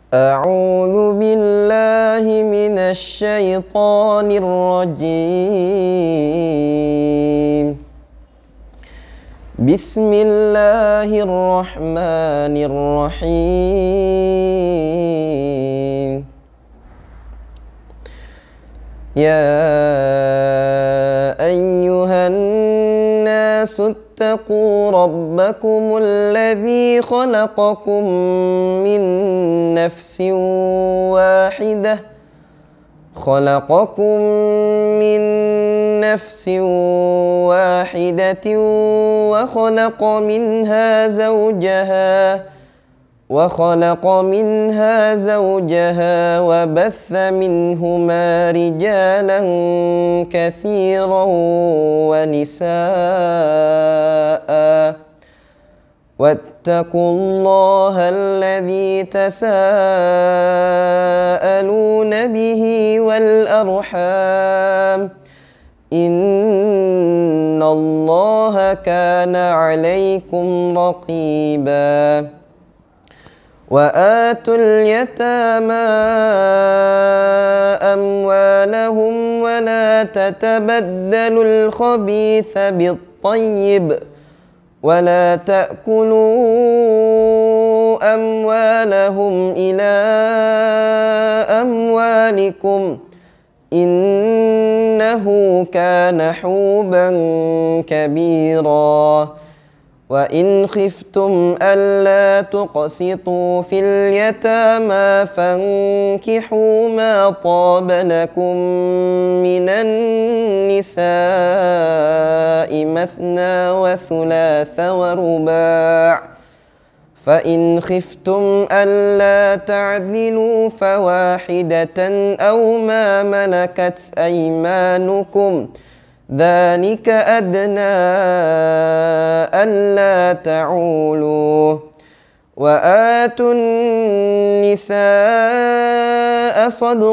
أعوذ بالله من الشيطان الرجيم. بسم الله الرحمن الرحيم. يا أيها الناس اتقوا ربكم الذي خلقكم من نفس واحدة وخلق منها زوجها وبث منهما رجالا كثيرا ونساء واتقوا الله الذي تساءلون به والأرحام إن الله كان عليكم رقيبا. وآتوا اليتامى أموالهم ولا تتبدلوا الخبيث بالطيب ولا تأكلوا أموالهم إلى أموالكم إنه كان حوبا كبيرا. وإن خفتم ألا تقسطوا في اليتامى فانكحوا ما طاب لكم من النساء مثنى وثلاث ورباع، فإن خفتم ألا تعدلوا فواحدة أو ما ملكت أيمانكم ذلك أدنى ألا تعولوا. وآتوا النساء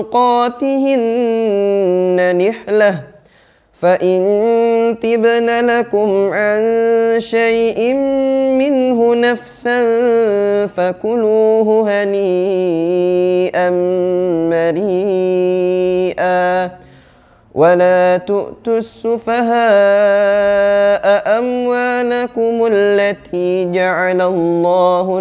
صدقاتهن نحلة، فإن طبن لكم عن شيء منه نفسا فكلوه هنيئا مريئا. ولا تؤتوا السفهاء أموالكم التي جعل الله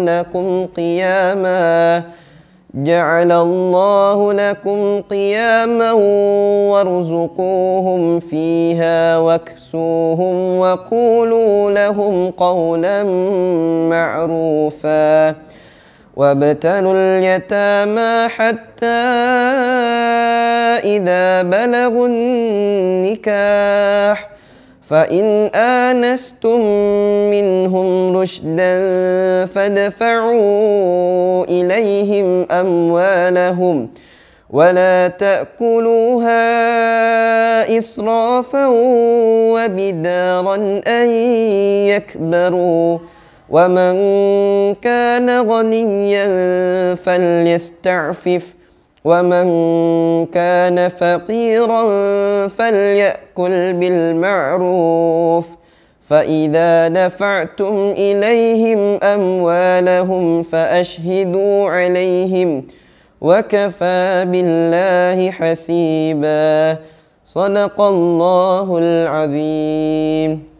لكم قياما وارزقوهم فيها واكسوهم وقولوا لهم قولا معروفا. وابتلوا اليتامى حتى إذا بلغوا النكاح فإن آنستم منهم رشدا فادفعوا إليهم أموالهم ولا تأكلوها إسرافا وبدارا أن يكبروا. ومن كان غنيا فليستعفف ومن كان فقيرا فليأكل بالمعروف. فإذا دفعتم إليهم أموالهم فأشهدوا عليهم وكفى بالله حسيبا. صدق الله العظيم.